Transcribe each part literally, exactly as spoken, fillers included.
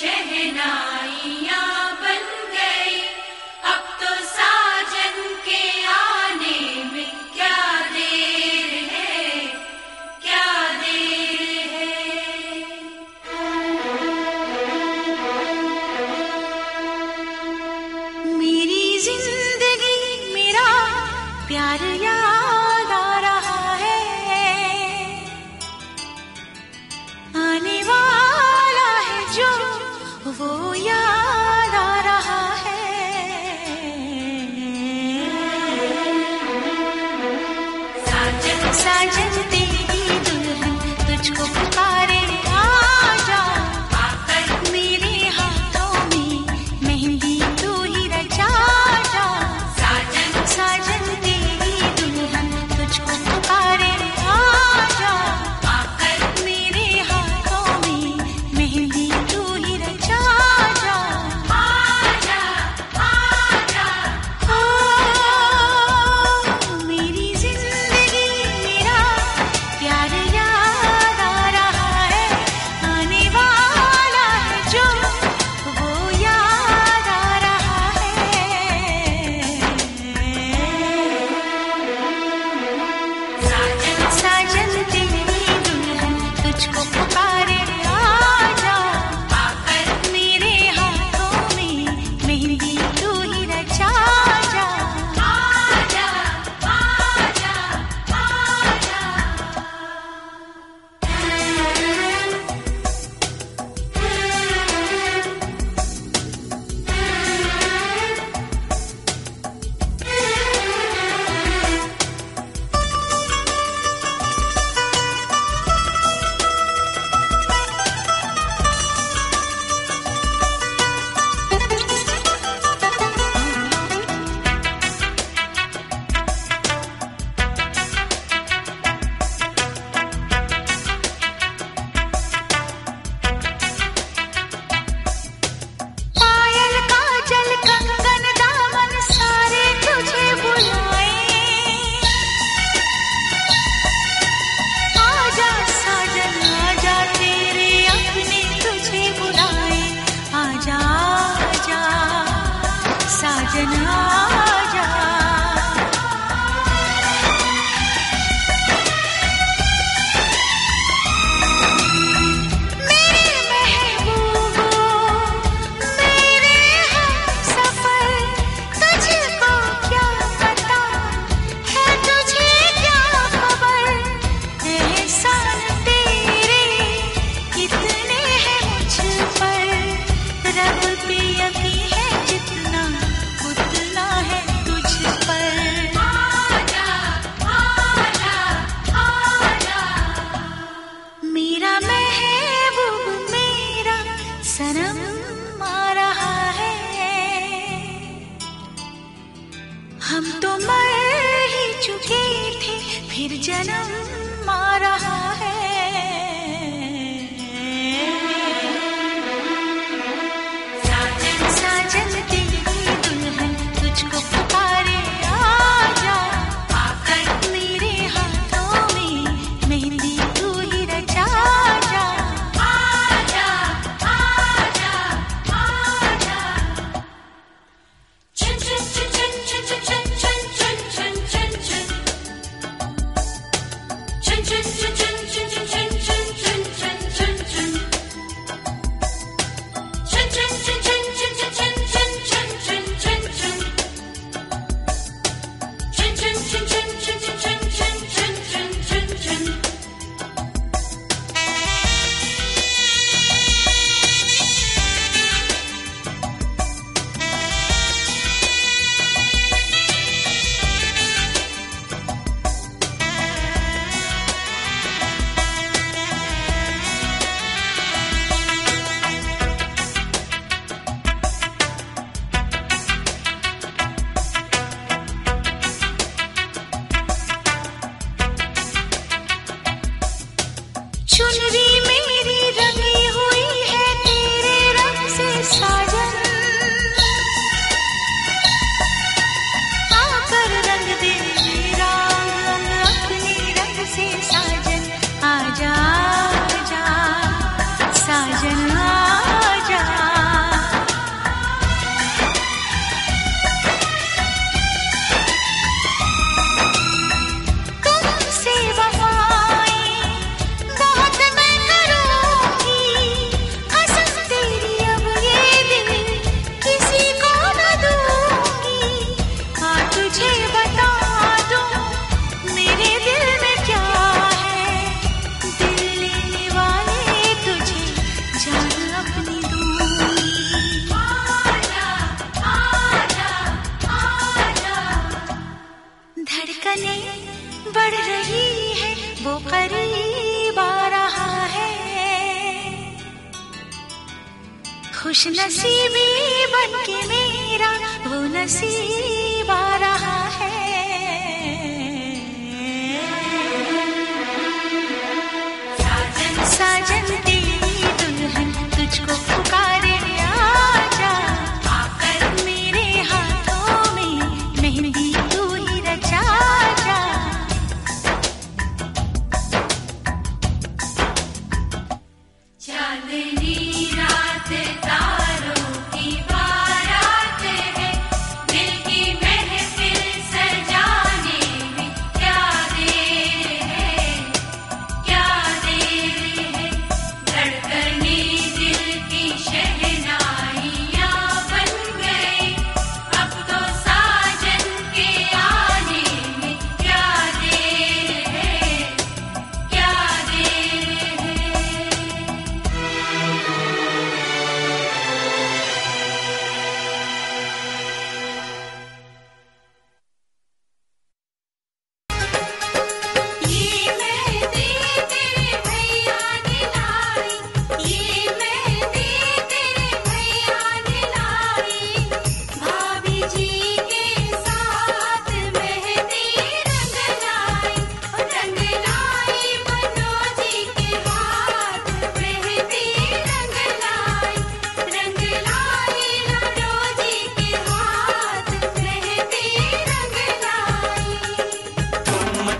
chun chun chun chun chun chun खुश नसीबी बनके मेरा वो नसीब आ रहा है। साजन साजन तेरी दुल्हन तुझको पुकारे, आजा आकर मेरे हाथों में मेहंदी तू ही रचा जा। चांदनी रात तारों की बारात है, दिल की महफिल सजाने में क्या देर है, क्या देर है। धड़कने दिल की शहनाइयाँ बन गई, अब तो साजन के आने में क्या देर है, क्या देर है। ये मेहंदी तेरे भैया ने लाई, ये मेहंदी तेरे भैया ने लाई, भाभी जी के साथ मेहंदी रंग लाई, रंग लाई मनोज जी के हाथ मेहंदी रंग लाई, रंग लाई मनोज जी के हाथ मेहंदी रंग लाई।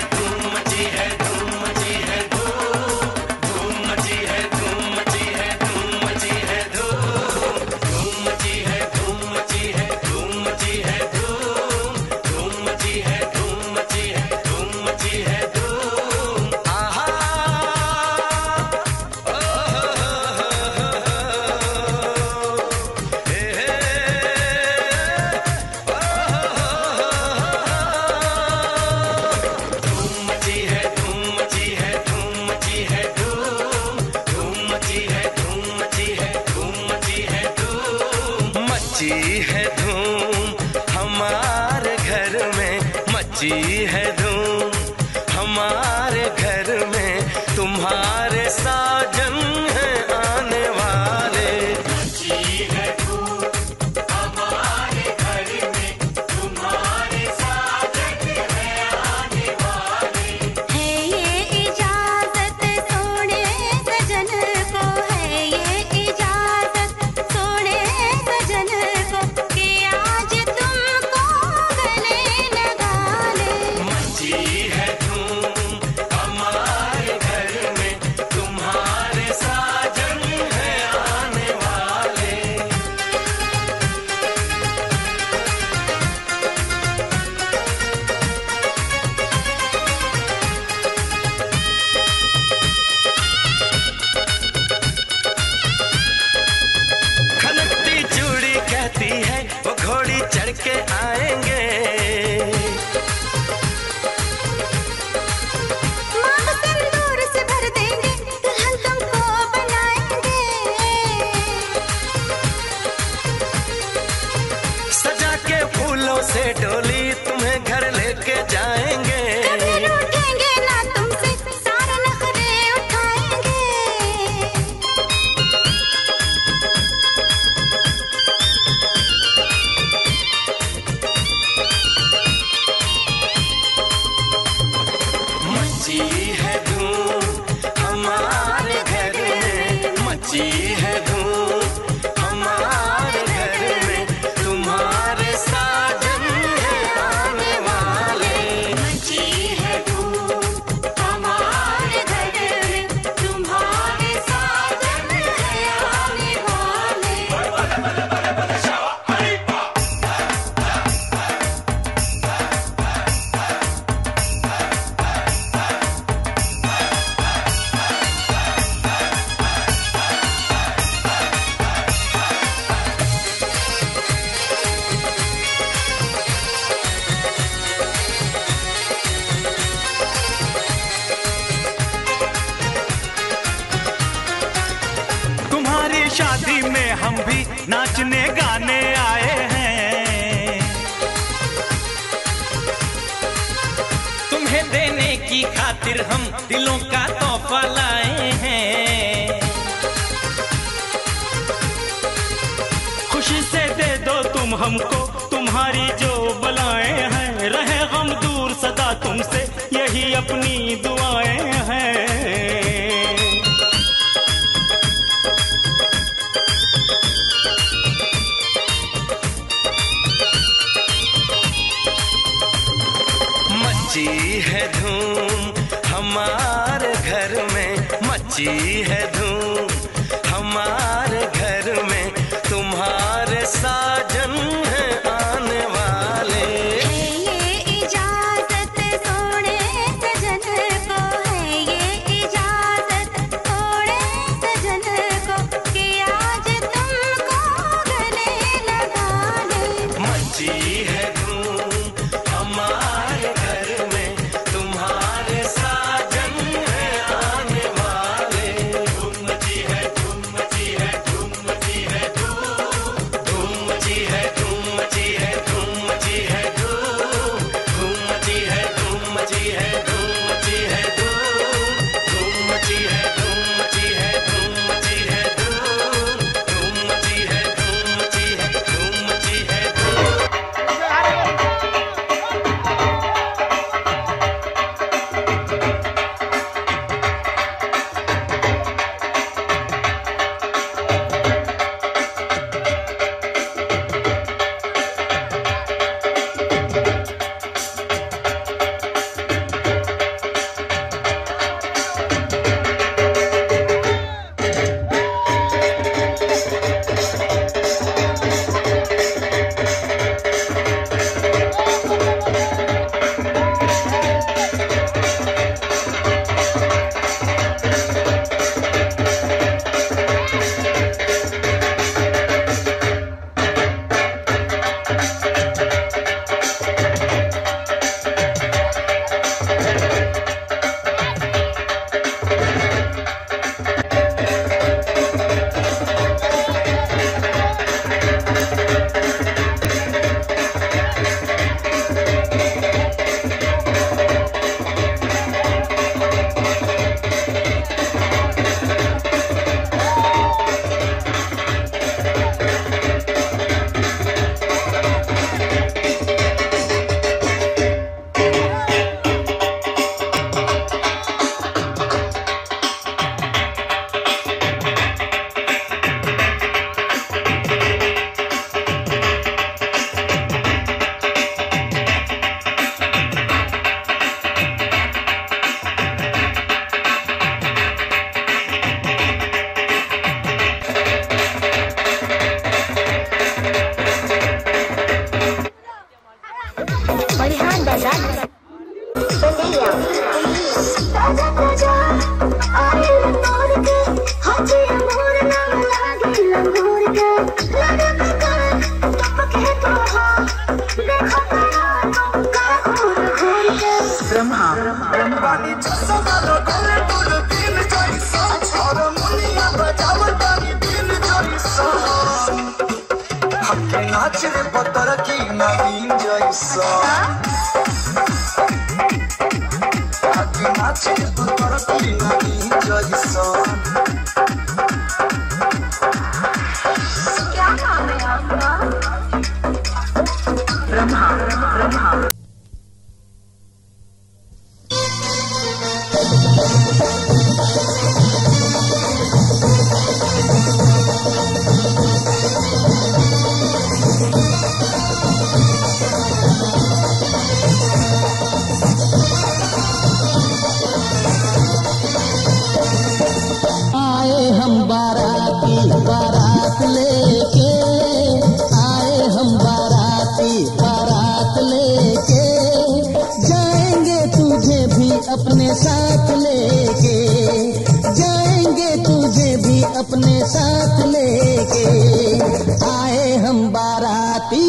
मची है धूम हमारे घर में, मची है धूम हमारे घर में, तुम्हारे साजन हैं आने वाले। मची है धूम हमारे घर में, तुम्हारे साजन हैं आने वाले। है ये इजाजत सोने सजन को, है ये इजाजत सोने सजन को, कि आज तुमको गले लगा ले। मची है धूम हमारे घर में, तुम्हारे साजन हैं आने वाले। खनकती चूड़ी कहती है वो घोड़ी चढ़ के आएंगे। मांग सिंदूर से भर देंगे, दुल्हन तुमको बनाएंगे। सजा के फूलों से डोली तुम्हें घर लेके जाएंगे। कभी रूठेंगे ना तुमसे, सारे नखरे उठाएंगे। मची है धूम हमारे घर में, मची है धूम हमारे घर में, तुम्हारे साजन हैं आने वाले। मची है धूम हमारे घर में, तुम्हारे साजन हैं आने वाले। तुम्हारी शादी में हम भी नाचने गाने आए हैं, तुम्हें देने की खातिर हम दिलों का तोहफा लाए हैं। तुम हमको तुम्हारी जो बलाएं हैं, रहे गम दूर सदा तुमसे यही अपनी दुआएं हैं। मची है धूम हमारे घर में, मची है धूम हमारे घर में, तुम्हारे साजन है आने वाले। है ये इजाजत सोने सजन को, है ये इजाजत सोने सजन को, कि आज तुमको गले लगा ले। मची है धूम हमारे घर में, तुम्हारे साजन है आने वाले। धूम मची है, धूम मची है, धूम मची है धूम, धूम मची है, धूम मची है, धूम मची है धूम, धूम मची है, धूम मची है, धूम मची है धूम, धूम मची है, धूम मची है, धूम मची है धूम, धूम मची है, धूम मची है, धूम मची है धूम। नाच रे पत्थर की नवीन जैसा, नाच रे पत्थर की नवीन जैसा। क्या नाम है आपका? ब्रह्मा ब्रह्मा। बारात लेके आए हम, बाराती बारात लेके जाएंगे तुझे भी अपने साथ लेके, जाएंगे तुझे भी अपने साथ लेके, आए हम बाराती,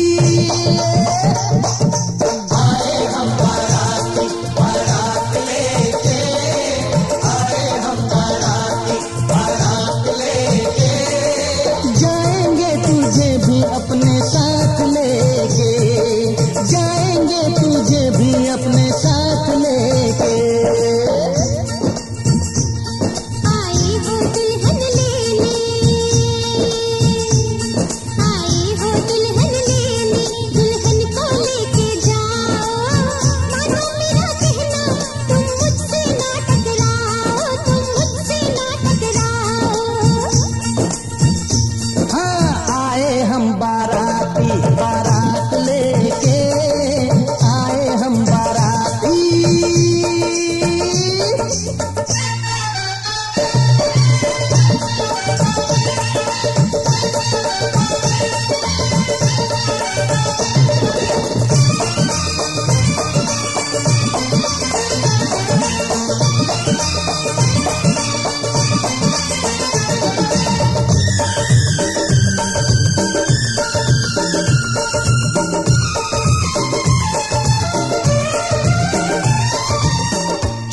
आए हम बाराती बारात लेके, आए हम बाराती बारात लेके, जाएंगे तुझे भी अपने साथ लेके, जाएंगे तुझे भी अपने साथ लेके। आई हो दुल्हन लेने, आई हो दुल्हन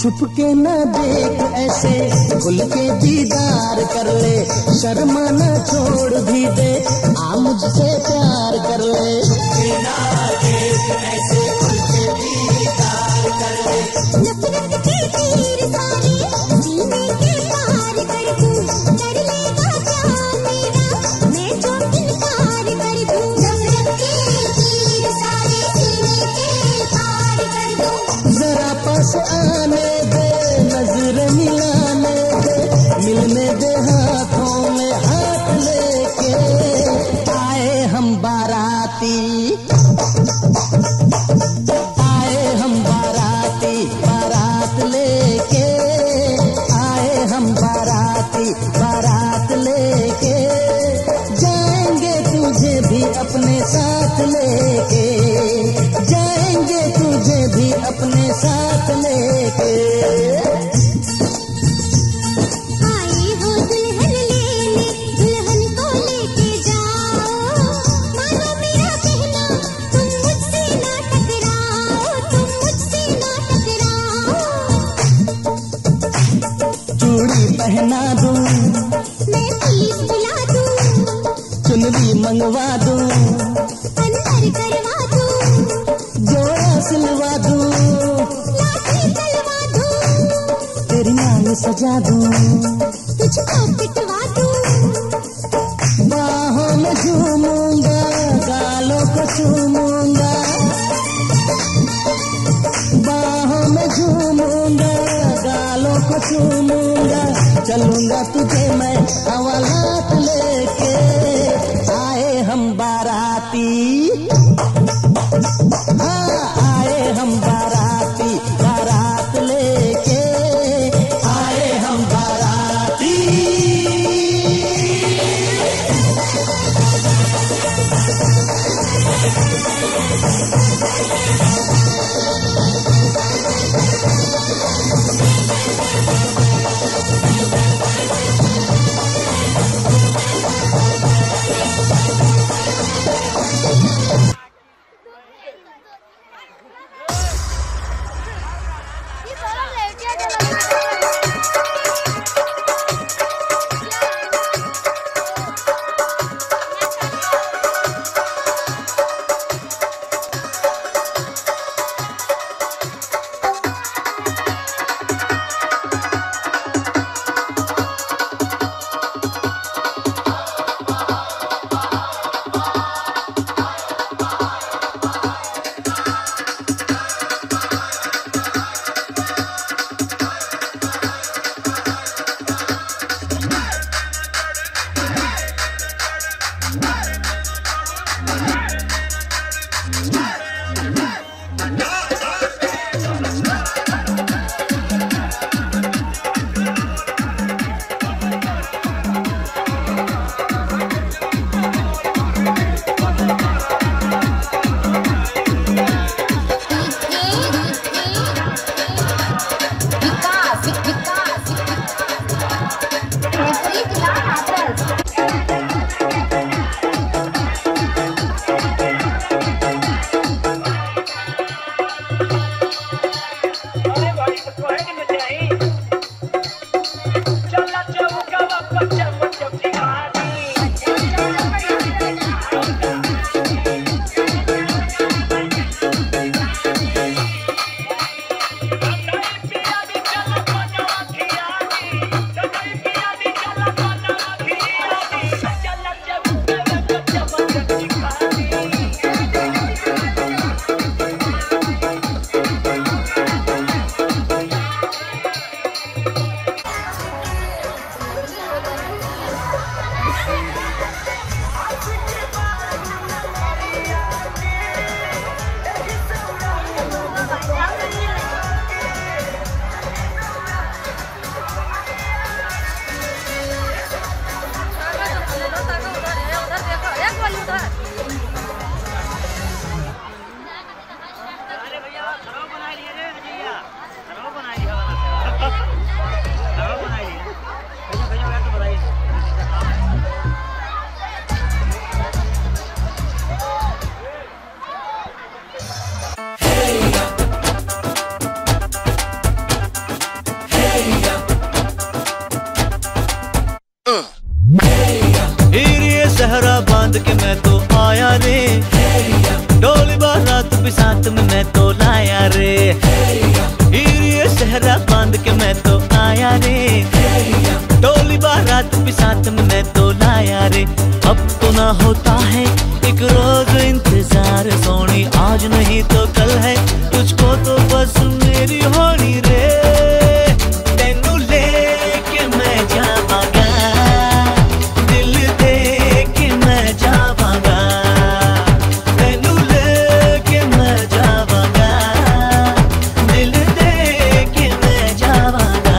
छुप के न देख ऐसे, खुल के दीदार कर ले, शर्मा न छोड़ भी दे, आ मुझसे प्यार कर ले। बिना देख ऐसे खुल के दीदार कर ले, नफरत के तीर सारे सीने के पार कर दूं, कर लेगा क्या मेरा मैं जो इनकार कर दूं। नफरत के तीर सारे सीने के पार कर दूं। जरा पास आने दे, नजर मिलाने दे, मिलने दे हाथों में हाथ लेके, आए हम बाराती, आए हम बाराती, बारात लेके, आए हम बाराती, बारात लेके, जाएंगे तुझे भी अपने साथ लेके, जाएंगे तुझे भी अपने साथ लेके। आई हो दुल्हन लेने, दुल्हन को लेके जाओ, मानो मेरा कहना तुम मुझसे ना टकराओ, तुम मुझसे ना टकराओ। चूड़ी पहना दूं, मैं पुलिस बुला दूं, चुनरी मंगवा दूं, अंदर करवा दूं, जोड़ा सिलवा दूं, लाठी चलवा दूं, तेरी नाम सजा दूं, तुझको पिटवा दूं। बाहों में झूमूंगा, गालों को चूमूंगा, बाहों में झूमूंगा, गालों को चूमूंगा, चलूंगा तुझे मैं हवालात लेके, आए हम बाराती, हाँ आए हम बाराती, बारात लेके, आए हम बाराती। होना होता है एक रोज इंतजार सोनी, आज नहीं तो कल है तुझको तो बस मेरी होनी रे। तेनू लेके मैं जावांगा, दिल दे के मैं जावांगा, तेनू लेके मैं जावांगा, दिल दे के मैं जावांगा।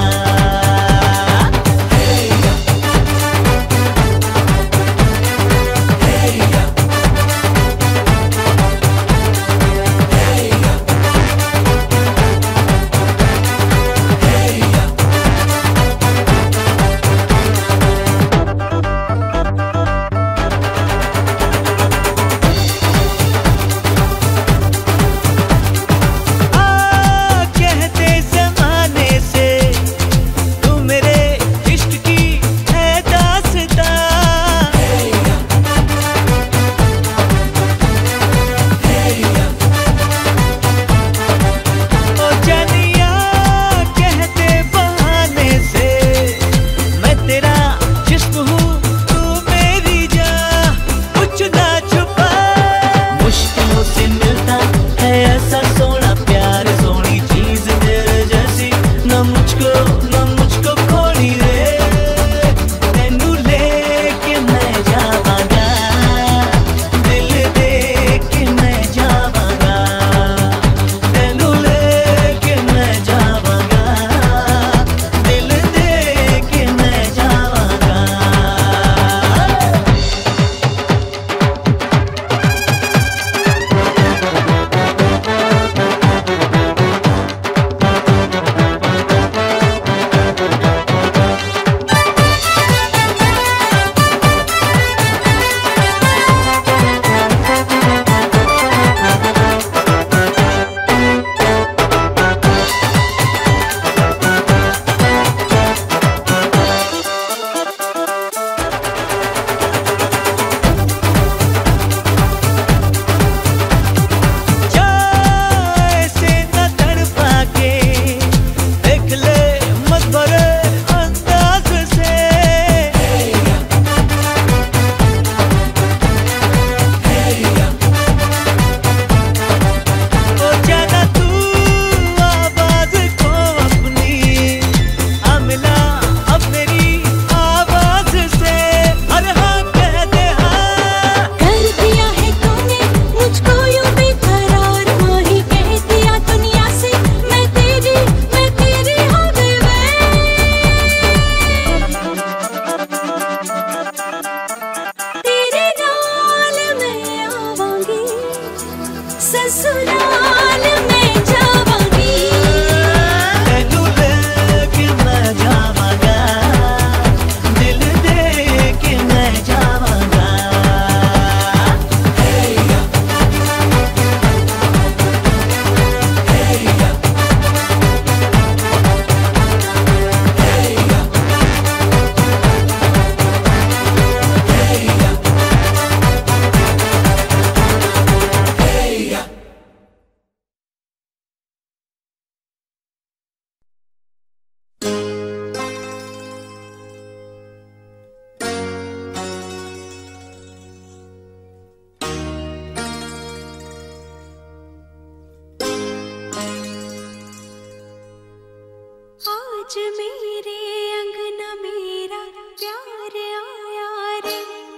आज मेरे अंगना मेरा प्यार आया रे,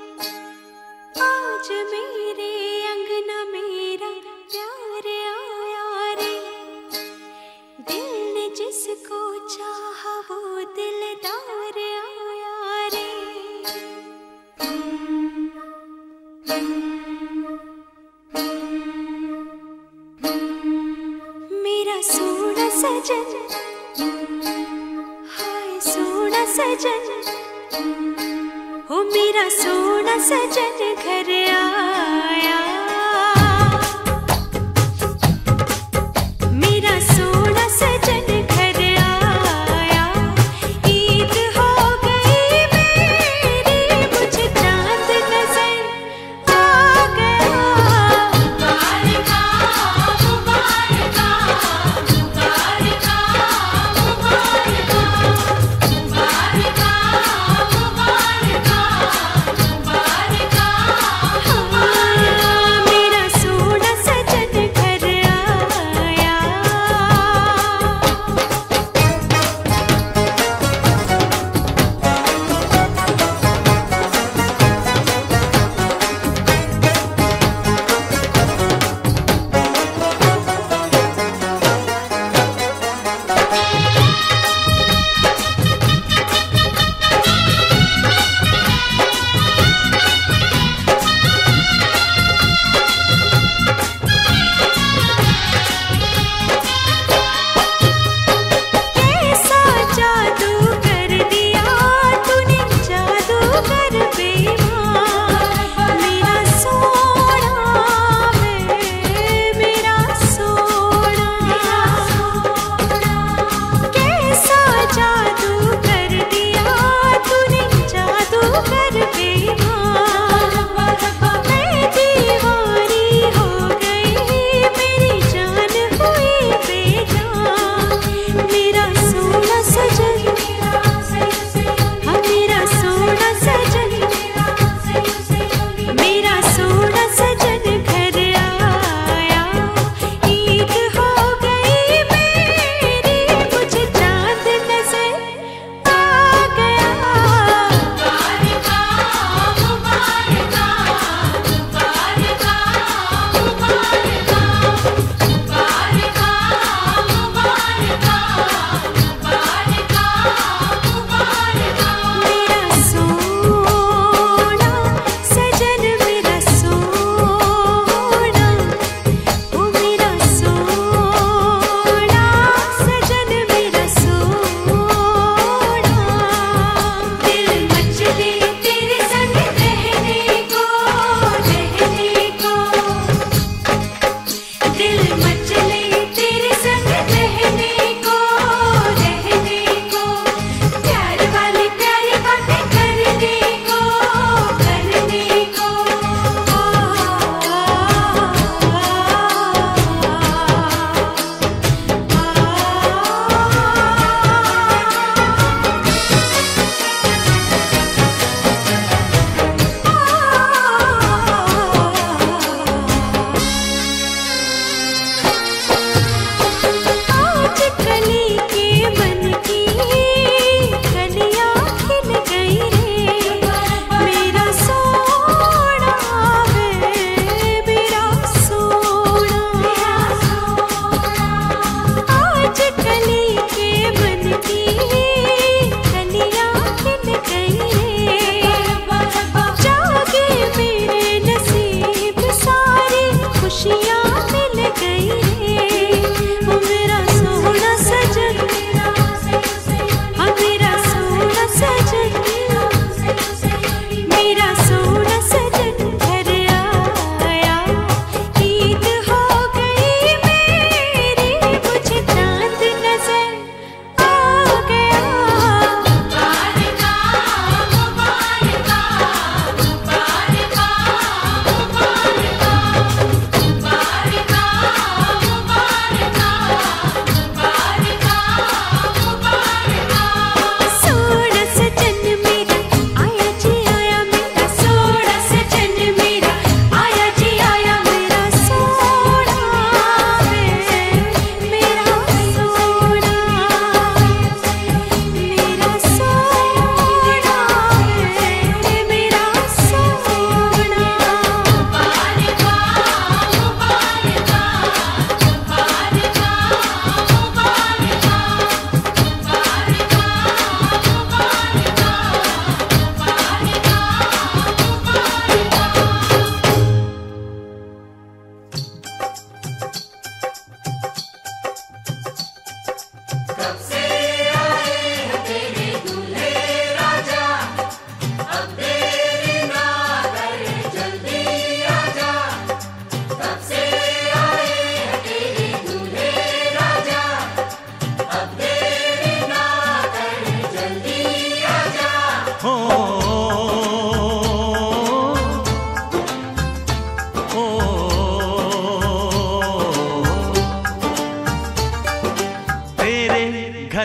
आज मेरे अंगना मेरा प्यार आया रे, दिल ने जिसको चाहा वो दिलदार आया रे। मेरा सोना सजन, हाय सोना सजन, हो मेरा सोना सजन घर आया। मेरा सोना सजन घर आया, ईद हो गई मेरी, मुझे चांद नजर आ गया। मुबारका मुबारका मुबारका मुबारका मुबारका मुबारका मुबारका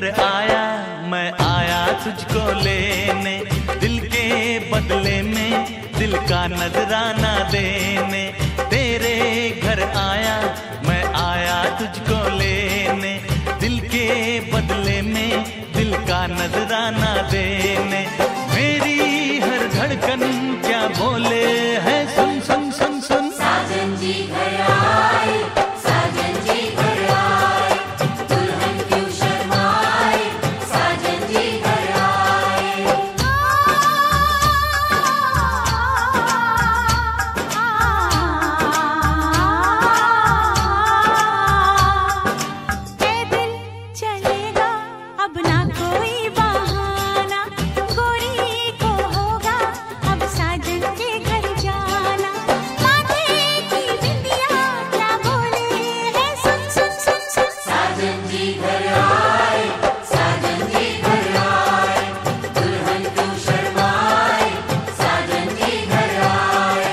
घर आया मैं आया तुझको लेने, दिल के बदले में दिल का नजराना देने। तेरे घर आया मैं आया तुझको लेने, दिल के बदले में दिल का नजराना देने। मेरी हर धड़कन क्या बोले है, सुन सुन सुन सुन। साजन जी घर आए, साजन जी घर आए, दुल्हन क्यों शर्माए, साजन जी घर आए। ए दिल चलेगा अब ना कोई बहाना, गोरी को होगा अब साजन के घर जाना। माथे की बिंदिया क्या बोले है, सुन सुन सुन सुन। साजन जी घर आए, साजन जी घर आए, दुल्हन क्यों शर्माए, साजन जी घर आए।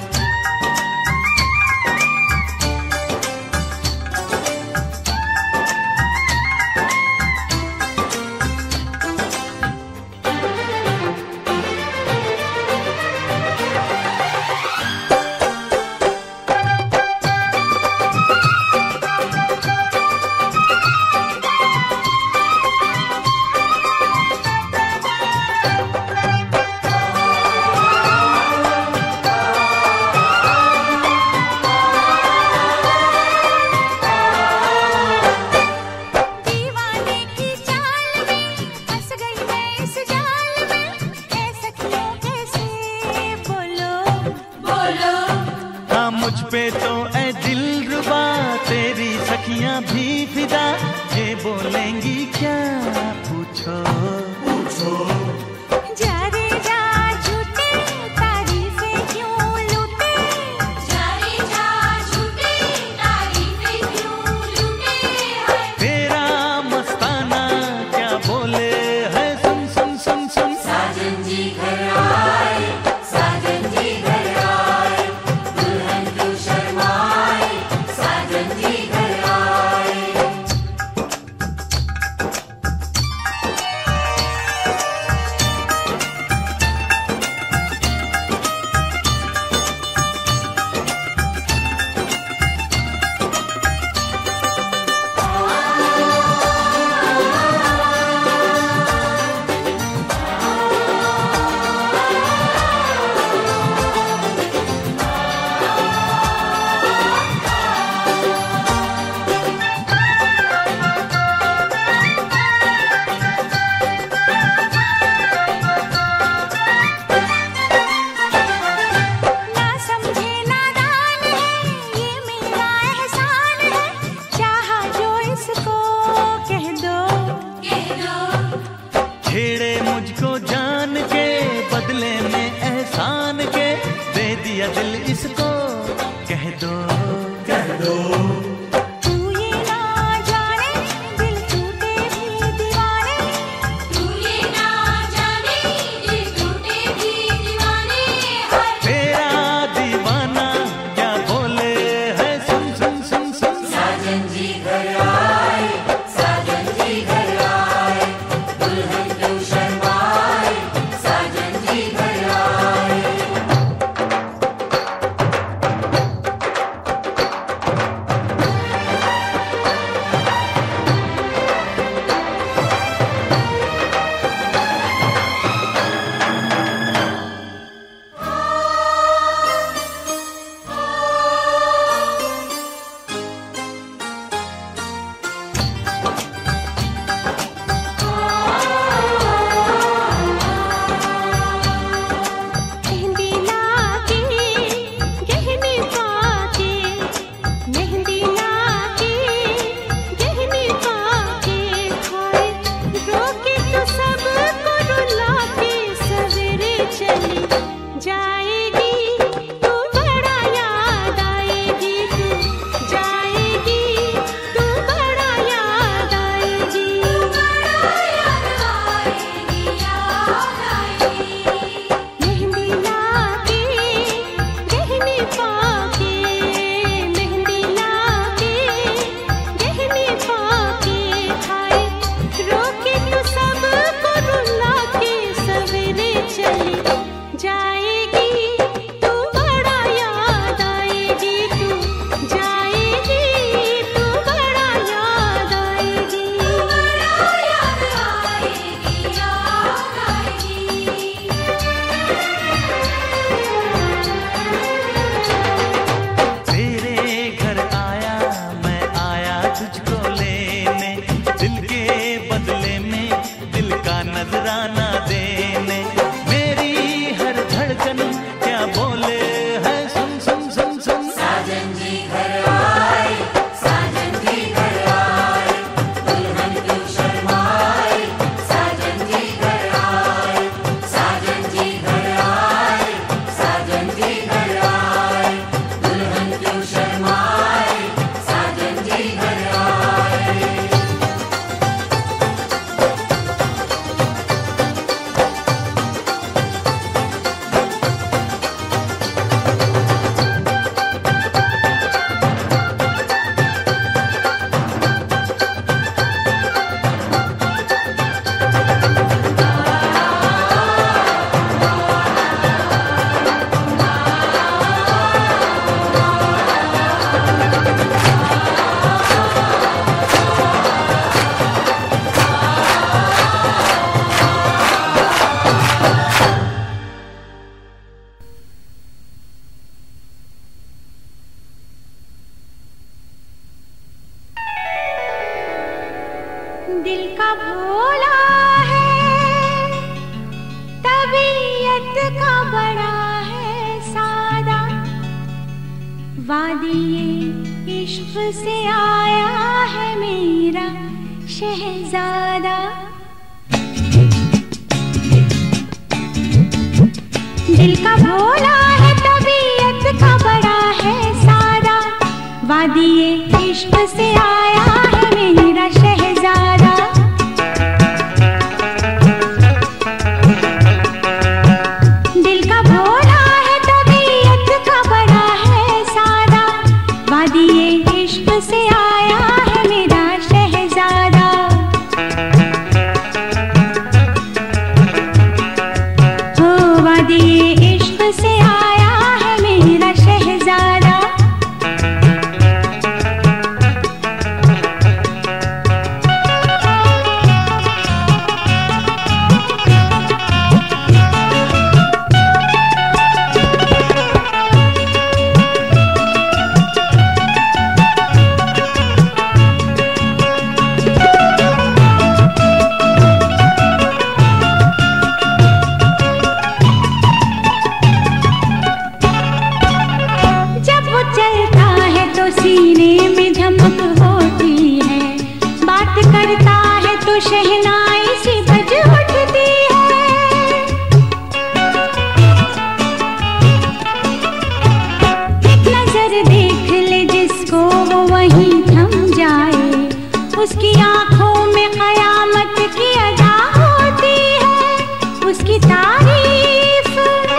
दीवाने की चाल में फंस गई मैं इस जाल में, ए सखियों कैसे बोलो बोलो। हाँ मुझ पे तो ऐ दिल रुबा तेरी सखियां भी फिदा, ये बोलेंगी क्या पूछो पूछो। जा रे जा झूठे तारीफें क्यों लूटे, जा रे जा झूठे तारीफें क्यों लूटे है। तेरा मस्ताना क्या बोले है, सुन सुन सुन सुन। साजन जी घर आए, साजन जी घर आए, दुल्हन क्यों शर्माए, साजन जी घर आए। ना समझे नादान है, ये मेरा एहसान है, चाहा जो इसको कह दो कह दो। छेड़े मुझको जान के बदले में एहसान के, दे दिया दिल इसको कह दो कह दो। तू ये ना जाने दिल टूटे भी दीवाने, तू ये ना जाने दिल टूटे भी दीवाने है। तेरा दीवाना क्या बोले है, सुन सुन सुन सुन। साजन जी घर आए, साजन जी घर आए, दुल्हन क्यों शर्माए, साजन जी घर आए। दिल का भोला है, तबीयत का बड़ा है सादा, वादिये इश्क से आया है मेरा शहजादा। दिल का भोला है, तबीयत का बड़ा है सादा, वादिये इश्क से आया है मेरा शहजादा। दिल का भोला है, तबीयत का बड़ा है सादा, वादिये इश्क से आया है मेरा शहजादा। हो वादिये इश्क से आया है मेरा शहजादा। सीने में धमक होती है, बात करता है तो शहनाई सी बज उठती है। एक नजर देख ले जिसको वो वहीं थम जाए, उसकी आंखों में कयामत की अदा होती है। उसकी तारीफ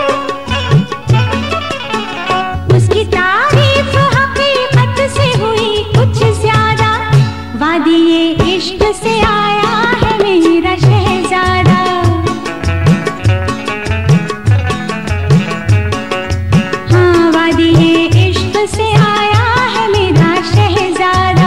उसकी तारीफ से हुई कुछ ज्यादा, वादिये इश्क से आया है मेरा शहजादा। हाँ वादिये इश्क से आया है मेरा शहजादा।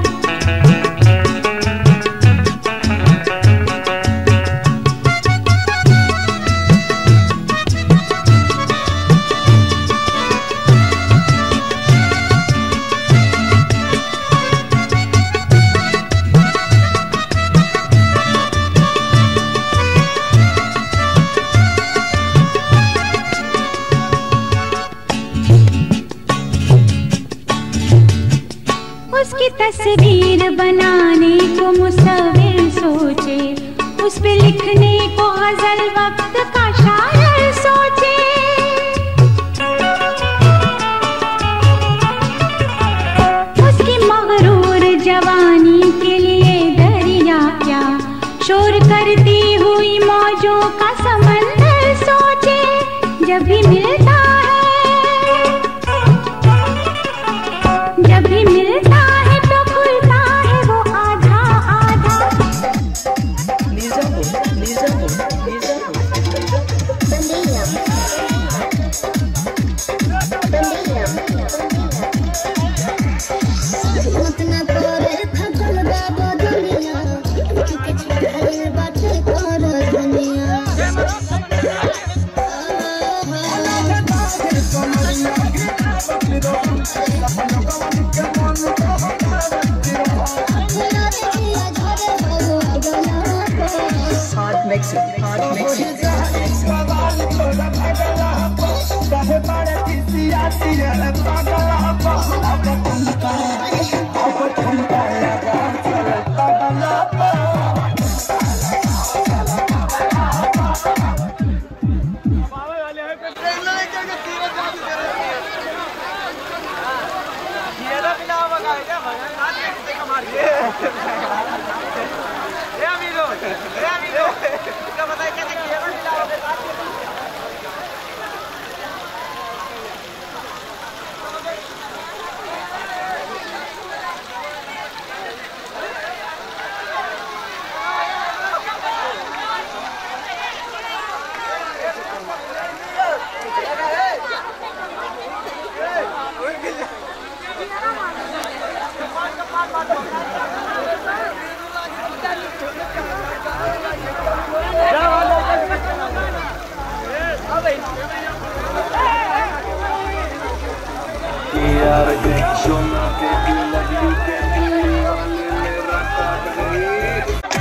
उसकी तस्वीर बनाने को मुसव्विर सोचे, उस पे लिखने को गजल वक्त का शायर सोचे। उसकी मगरूर जवानी के लिए दरिया क्या शोर करती हुई मौजों का समंदर सोचे। जब भी मिलता जब भी मिलता है तो खुलता है वो आधा आधा। अपना पर खगल बाबा दुनिया के छल बाटे कर दुनिया। Hard mixing, hard mixing. यार देखो ना के दिल लगी के दिल वाले ने रखा गई।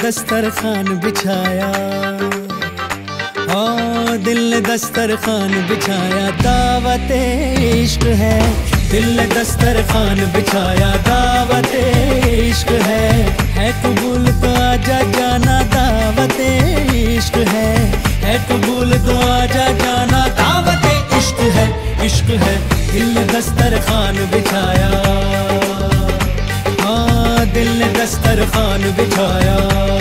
दस्तरखान बिछाया, हाँ दिल ने दस्तरखान बिछाया, दावत इश्क है। दिल ने दस्तरखान बिछाया, दावत इश्क है। है कबूल तो आजा जाना, दावत इश्क है। है कबूल तो आजा जाना, दावत इश्क है, इश्क है। दिल ने दस्तरखान बिछाया, हाँ दिल ने दस्तरखान बिछाया।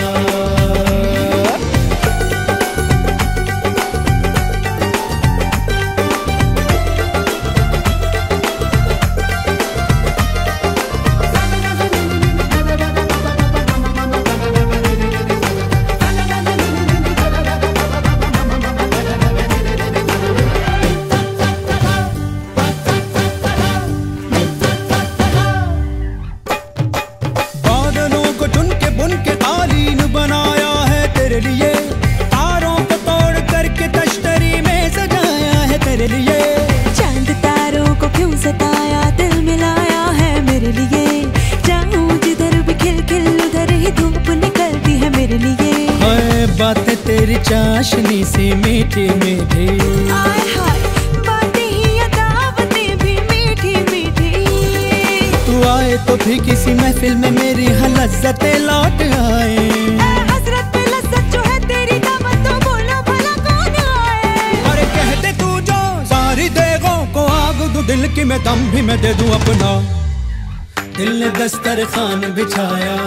बातें तेरी चाशनी सी मीठी मीठी, आय हाय बातें ही अदावतें भी मीठी मीठी। तू आए तो भी किसी महफिल में मेरी लज्जतें लौट आए। हसरत पे लज्जत जो है तेरी दावत, तो बोलो भला कौन आए। अरे कहते तू जो सारी देगों को आग दूं, दिल की मैं दम भी मैं दे दूं अपना। दिल ने दस्तरखान बिछाया,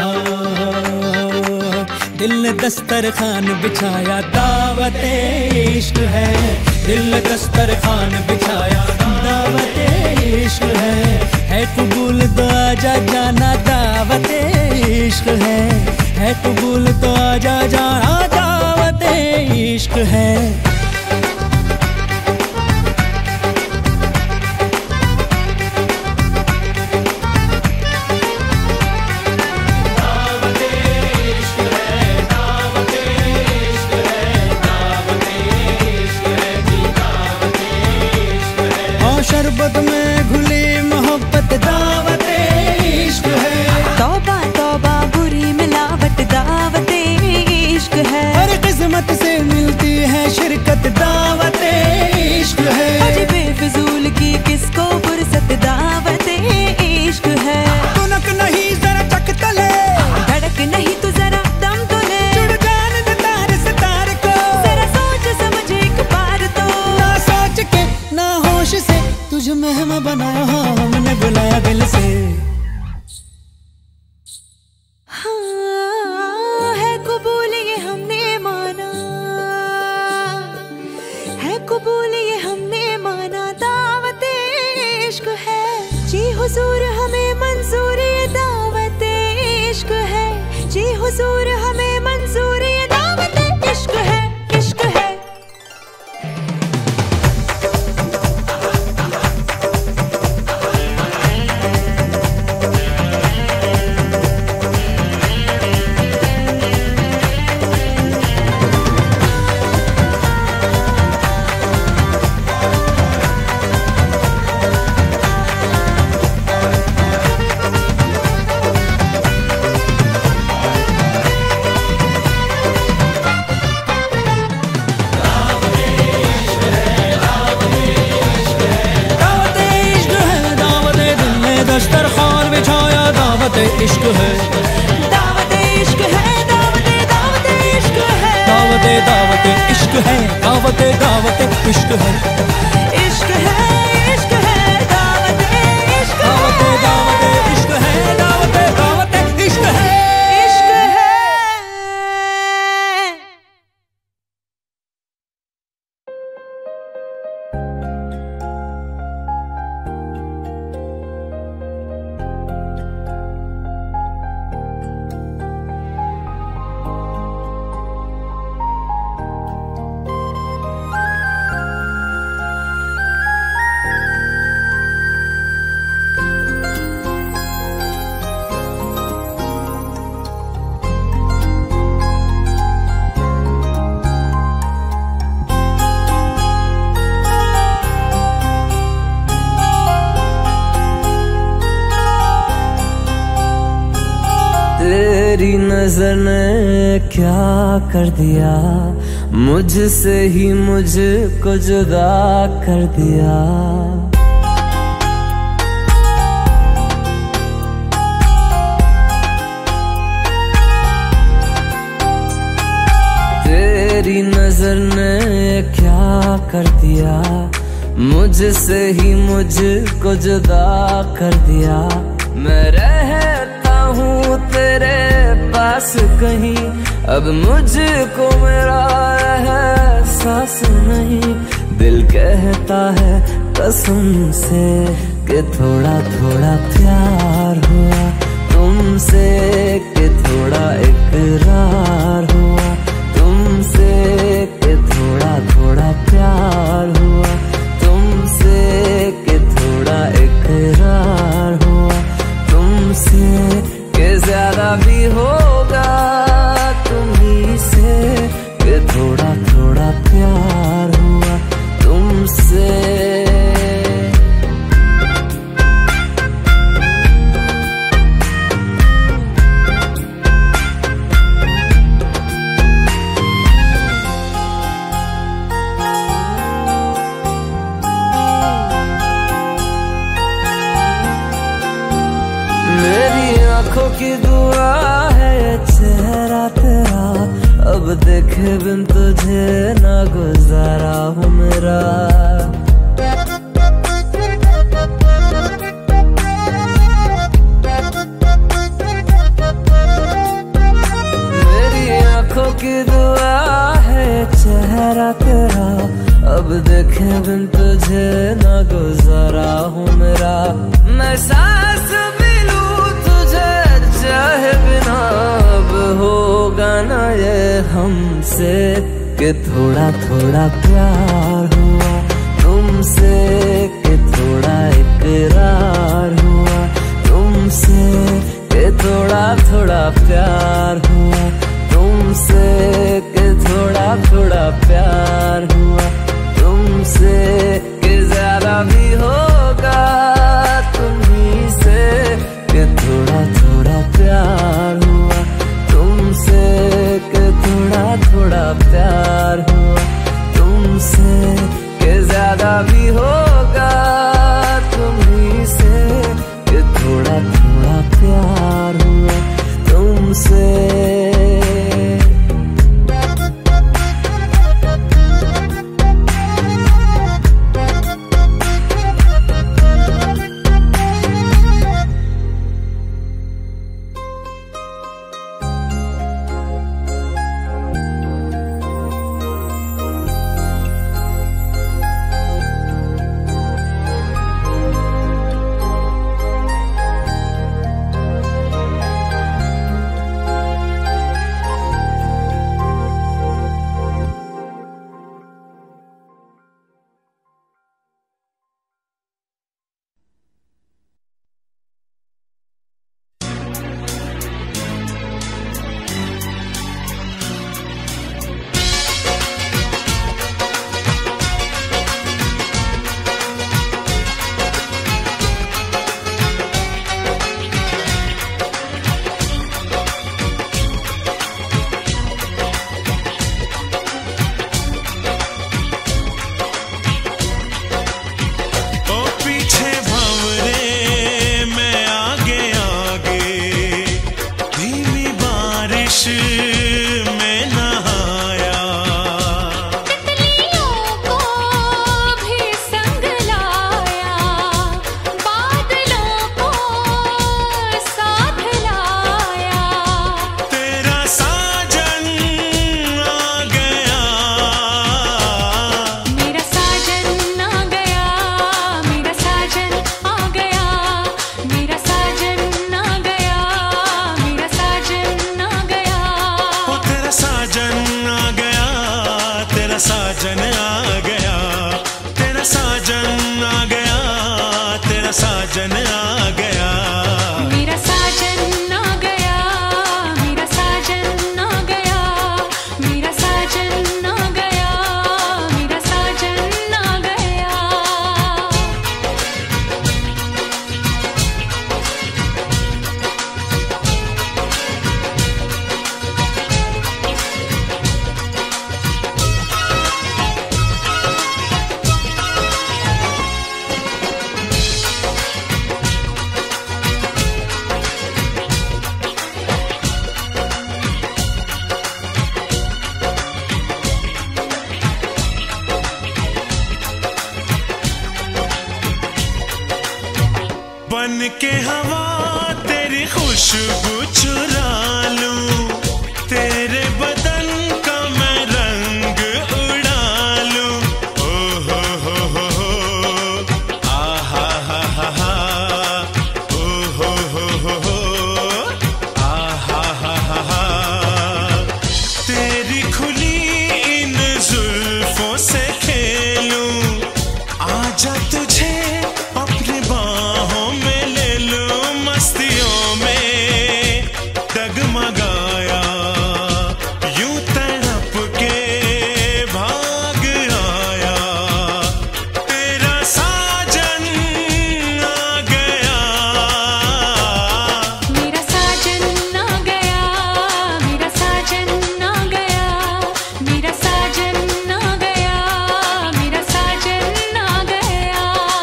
दिल ने दस्तरखान बिछाया, दावत इश्क है। दिल ने दस्तरखान बिछाया, दावत इश्क है। है कबूल तो आजा जाना, दावत इश्क है। है कबूल तो आजा जाना, दावत इश्क है। शरबत में घुली मोहब्बत, दावत इश्क है। तौबा तौबा बुरी मिलावट, दावत इश्क है। हर किस्मत से मिलती है शिरकत, दावत इश्क है। अजी बेफिजूल की किसको फुर्सत, दावत इश्क है। तुनक नहीं जरा चक तले, धड़क नहीं तू जरा दम तो ले। जुड़ जान दे तार से तार को, जरा सोच समझ एक बार तो। ना सोच के ना होश से तुझे मेहमा बनाया, हाँ हमने बुलाया दिल से। हाँ है कबूल ये हमने माना, है कबूल ये हमने माना, दावत इश्क है। जी हुजूर हमें मंजूर ये दावत इश्क है। जी हुजूर हमें मंजूर ये दावत इश्क है, इश्क है। दस्तरखान बिछाया, दावत इश्क है। दावत इश्क है, दावत दावत इश्क है। दावत दावत इश्क है, दावत दावत इश्क है। इश्क है, इश्क है, दावत इश्क है। दावत दावत इश्क है, दावत दावत इश्क है। इश्क है। नजर ने क्या कर दिया, मुझसे ही मुझको जुदा कर दिया। तेरी नजर ने क्या कर दिया, मुझसे ही मुझको जुदा कर दिया। मैं रहता हूँ तेरे पास कहीं, अब मुझको मेरा एहसास नहीं। दिल कहता है कसम से कि थोड़ा थोड़ा प्यार हुआ तुमसे, कि थोड़ा इकरार हुआ तुमसे, कि थोड़ा थोड़ा प्यार हुआ तुमसे, कि थोड़ा इकरार हुआ तुमसे, कि ज्यादा भी होगा तुम्ही से, कि थोड़ा थोड़ा प्यार हुआ तुमसे। आँखों की दुआ है चेहरा तेरा, अब देखे बिन तुझे ना गुजारा हूँ मेरा। मेरी आँखों की दुआ है चेहरा तेरा, अब देखे बिन तुझे ना गुजारा हूँ मेरा। मैं सांस चाहे बिना अब होगा ना ये हमसे, कि थोड़ा थोड़ा प्यार हुआ तुमसे, कि थोड़ा इकरार हुआ तुमसे, कि थोड़ा थोड़ा प्यार हुआ तुमसे, कि थोड़ा थोड़ा प्यार हुआ तुमसे, कि ज्यादा भी होगा तुम्ही से, कि थोड़ा थोड़ा प्यार हुआ तुमसे, कि थोड़ा थोड़ा प्यार हुआ तुमसे, कि ज्यादा भी होगा तुम्ही से, कि थोड़ा थोड़ा प्यार हुआ तुमसे। बन के हवा तेरी खुशबू चुरा लूं, तेरे बदन का मैं रंग उड़ा लूं। ओ हो हो हो हो आ हा हा हा हा, ओ हो हो हो हो आ हा हा हा हा। तेरी खुली इन जुल्फों से खेलूं, आजा तुझे अपनी बाहों में ले लूं, मस्तियों में डगमगाया यूं तड़प के भाग आया, तेरा साजन आ गया। मेरा साजन आ गया, मेरा साजन आ गया, मेरा साजन आ गया, मेरा साजन आ गया।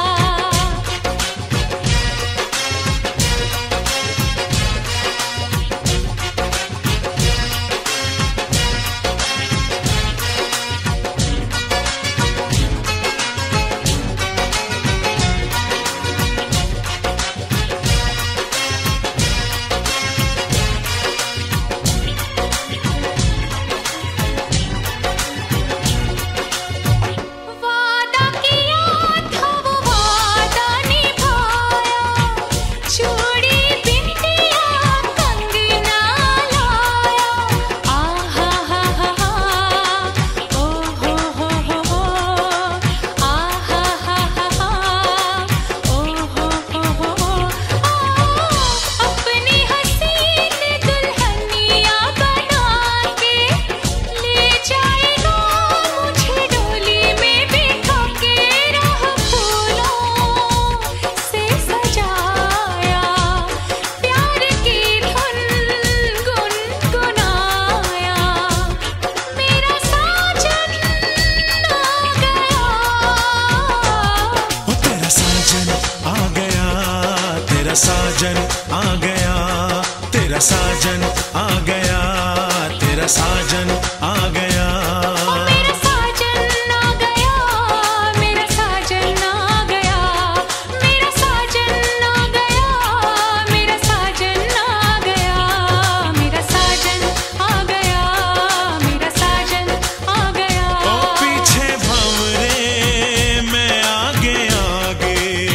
वादा किया था वो वादा निभाया, चूड़ी बिंदिया कंगना लाया। आ हा हा हा हा, ओ हो हो हो हो आ हा हा हा हा, ओ हो हो हो हो। अपनी हसीन दुल्हनिया बना के ले जाएगा मुझे डोली में बिठा के, राह फूलों से सजाया, प्यार की धुन गुनगुनाया, मेरा साजन आ गया। ओ तेरा साजन आ गया, तेरा साजन आ गया, तेरा साजन आ गया, तेरा साजन आ गया। मेरा साजन आ गया, मेरा साजन आ गया, मेरा साजन आ गया, मेरा साजन आ गया, मेरा साजन आ गया, मेरा साजन आ गया। ओ पीछे भंवरे मैं आगे आगे।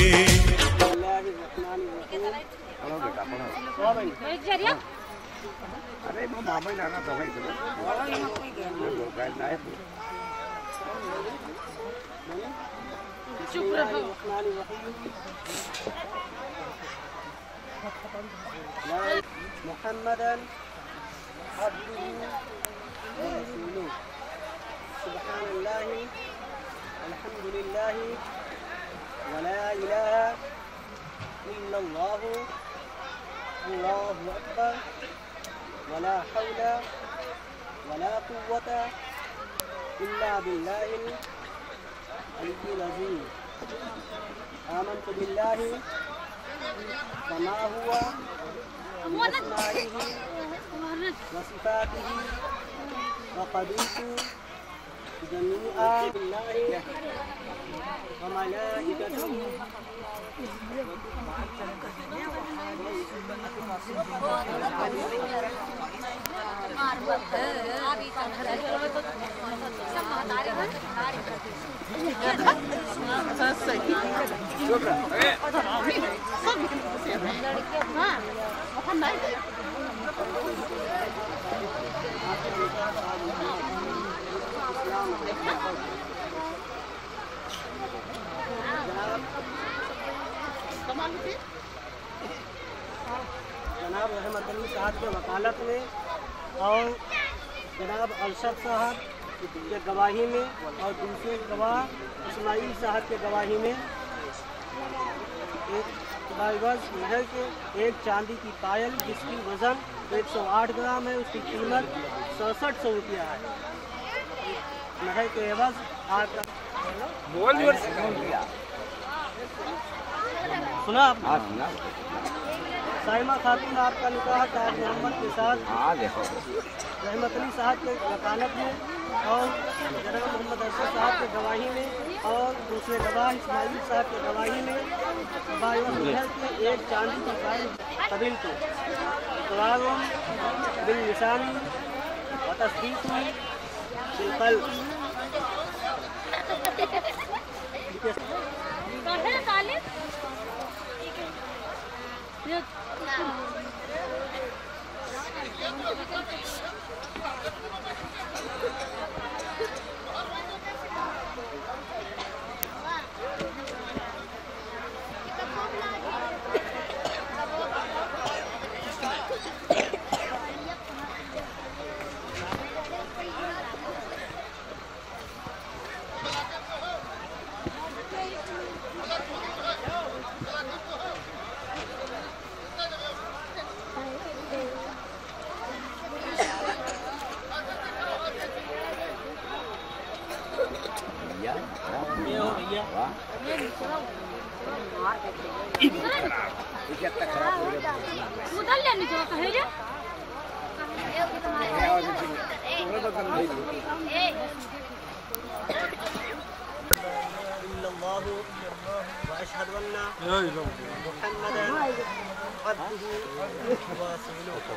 मुहम्मदन अब्दुहु व रसूलुहु। सुब्हानल्लाहि अल्हम्दुलिल्लाहि व ला इलाहा इल्लल्लाहु अल्लाहु अकबर व ला हौला व ला कुव्वता इल्ला बिल्लाहिल अलिय्यिल अज़ीम। आमन्तु बिल्लाहि कमा हुवा बिअस्माइहि व सिफातिहि व क़बीलतु जमीआ बिल्लाहि व मलाइकतिहि जनाब रहमत अली साहब के वकालत में और जनाब अरशद साहब के गवाही में और दूसरे गवाह इस्माइल साहब के गवाही में एक बाईवर्स महल के एक चांदी की पायल जिसकी वजन एक सौ आठ ग्राम है, उसकी कीमत सड़सठ सौ रुपया है। महल के एवज आपका सुना आपने? साइमा खातून आपका निकाह ताज मोहम्मद के साथ रहमत अली साहब के वकालत में और जनाब मोहम्मद अरशद साहब के गवाही में और दूसरे गवाह इस्माइल साहब की गवाही में बायोशहर की एक चांदी की पायल कबिल को इकरारुम बिल लिसानी व तस्दीकुम बिल क़ल्ब। उधर लेने जो कहे रे इल्लल्लाहु व अशहदु अन्ना मुहम्मदन अब्दुहु व रसूलुहु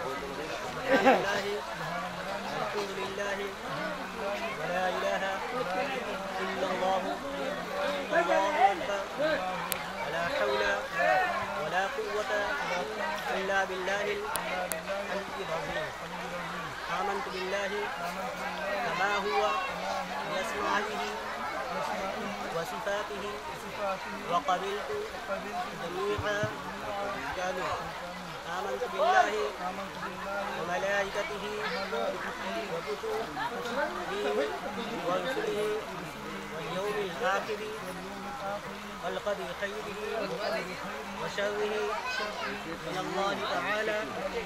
अल्हम्दुलिल्लाहि व ला इलाहा इल्लल्लाहु अल्लाहु अकबर ला हौला व ला कुव्वता इल्ला बिल्लाहिल अलिय्यिल अज़ीम। आमन्तु बिल्लाहि कमा हुवा बिअस्माइहि व सिफातिहि व क़बिलतु जमीअ अहकामिहि। आमन्तु बिल्लाहि व मलाइकतिहि व कुतुबिहि व रुसुलिहि वल यौमिल आखिर वल क़दरि खैरिहि व शर्रिहि मिनल्लाहि तआला।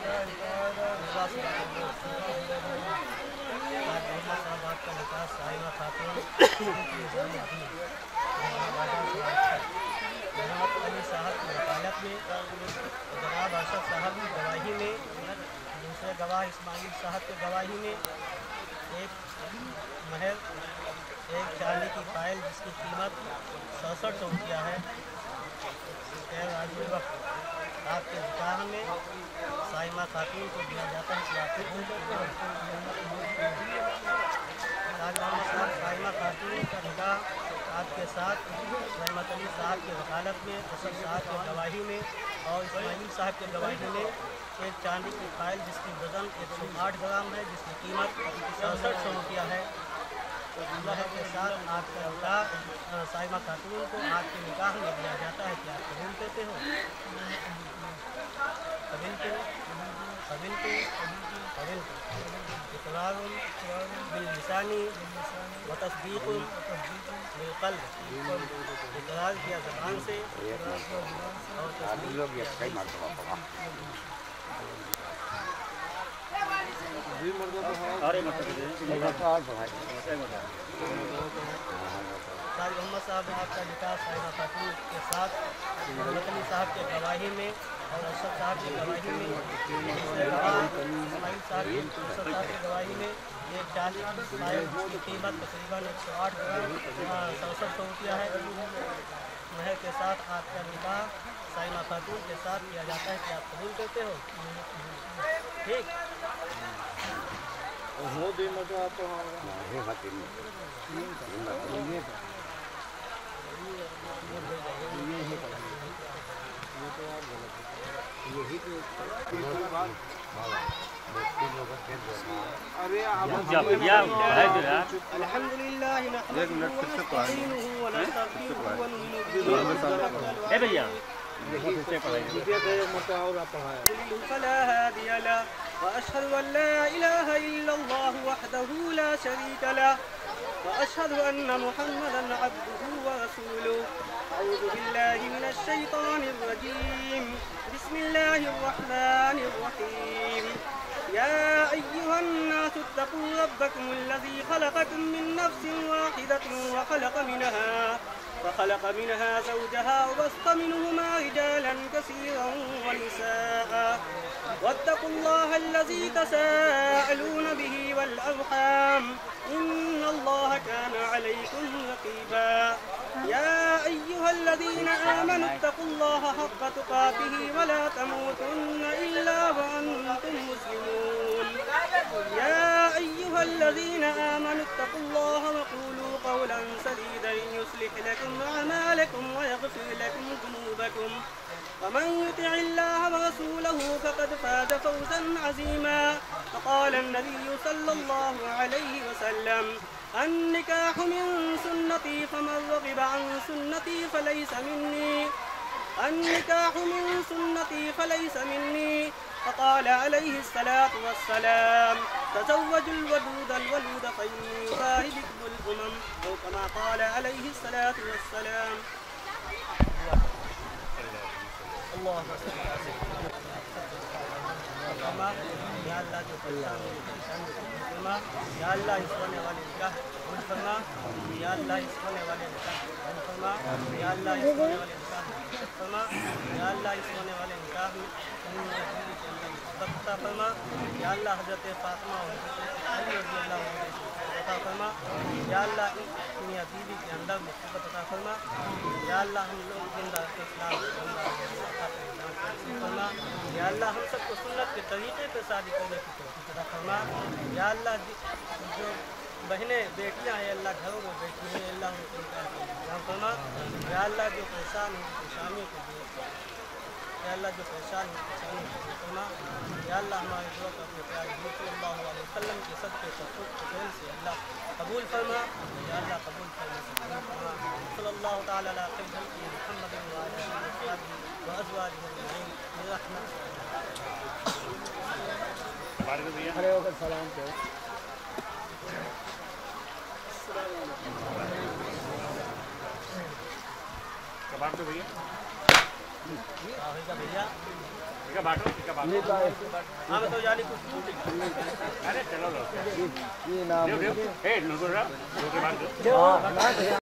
आपका निकाह साहिबा खातून जनाब अली साहब की वकालत में जनाब अरशद साहब की गवाही में दूसरे गवाह इस्माइल साहब की गवाही में एक महल एक चांदी की पायल जिसकी कीमत सड़सठ सौ रुपया है आखिरी वक्त आपके निकाह में साहिबा खातून को दिया जाता है। साहिबा खातून का निकाह आपके साथ रहमत अली साहब की वकालत में असद साहब की गवाही में और इस्माइल साहब की गवाही में एक चांदी की पायल जिसकी वज़न एक सौ आठ ग्राम है जिसकी कीमत सड़सठ सौ रुपया है। तो अल्लाह के साथ आपका निकाह साहिबा खातून को आपके निकाह में दिया जाता है। क्या आप कबूल कहते हो? कबिल को कबिल को कबिल को इक़रारुम बिल लिसानी व तस्दीकुम बिल क़ल्ब। इक़रार किया ज़बान से और तस्दीक साहिब मोहम्मद साहब आपका निकाह साहिबा खातून के साथ रहमत अली साहब के गवाही में और अरशद साहब की गवाही में इस्माइल साहब की अरशद साहब की गवाही में एक चालीस पायल की कीमत तकरीबन एक सौ आठ ग्राम सड़सठ सौ रुपया है। महर के साथ आपका निकाह साहिबा खातून के साथ किया जाता है। क्या आप कबूल करते हो? ठीक हो दे मतलब तो है हाथी में ये है ये तो आप गलत यही तो अरे आप या है जो यार अल्हम्दुलिल्लाह एक मिनट फिर से पढ़ाइए ए भैया وأشهد أن لا إله إلا الله وحده لا شريك له وأشهد أن محمدا عبده ورسوله أعوذ بالله من الشيطان الرجيم بسم الله الرحمن الرحيم يا أيها الناس اتقوا ربكم الذي خلقكم من نفس واحدة وخلق منها وخلق منها زوجها وبث منهما رجالا كثيرا ونساء واتقوا الله الذي تساءلون به والأرحام إن الله كان عليكم رقيبا या अय्युहल्लज़ीना आमनु इत्तक़ुल्लाह हक़्क़ तुक़ातिही व ला तमूतुन्ना इल्ला व अंतुम मुस्लिमून। या अय्युहल्लज़ीना आमनु इत्तक़ुल्लाह व क़ूलू क़ौलन सदीदन युस्लिह लकुम अअमालकुम व यग़फिर लकुम ज़ुनूबकुम वमन युतिइल्लाह व रसूलहु फ़क़द फ़ाज़ फ़ौज़न अज़ीमा। फ़क़ाल अन्नबिय्यु सल्लल्लाहु अलैहि वसल्लम अन्निकाह मिन सुन्नती फमन रग़िब अन सुन्नती फलैस मिन्नी अन्निकाह मिन सुन्नती फलैस मिन्नी। फ़क़ाल अलैहि अस्सलातु वस्सलाम तज़व्वजुल वदूदल वलूद फ़इन्नी उज़ाहि बिकुमुल उमम औ कमा क़ाल अलैहि अस्सलातु वस्सलाम। या अल्लाह जो परेशान है फरमा, या अल्लाह इस होने वाले निकाह फरमा, या अल्लाह इस होने वाले निकाह फरमा, या अल्लाह इस होने वाले निकाह फरमा, या अल्लाह इस होने वाले निकाह में बख्ता फरमा, या अल्लाह हज़रत फातिमा और अली रज़ी अल्लाह अता फरमा, या अल्लाह दुनिया बीवी के अंदर मुसीबत अता फरमा, या अल्लाह हम लोग जिंदा इस्लाम फरमा, या अल्लाह हम सबको सुन्नत के तरीके पर शादी करने की तौफीक अता फरमा। या अल्लाह जो बहनें बेटियां हैं अल्लाह घरों में बैठी हैं अल्लाह उनको इंतजाम फरमा। या अल्लाह जो परेशान है परेशानियों को दूर या अल्लाह जो परेशान है परेशानियों को दूर फरमा। या अल्लाह हमारे दुआ को अपने प्यारे नबी सल्लल्लाहु अलैहि वसल्लम के सदक़े तशफ़ुक़ के फ़ज़ल से अल्लाह कबूल फरमा। या अल्लाह कबूल फरमा सल्लल्लाहु तआला अला खैर खल्क़िही मुहम्मदिन व अला आलिहि व असहाबिही व अज़वाजिही अजमईन बिरहमतिक। खड़े होकर सलाम करो। कबाब दो भैया भैया बांटो बांटो हाँ मैं तो जानी कुछ अरे चलो लो ये नाम ए लो दो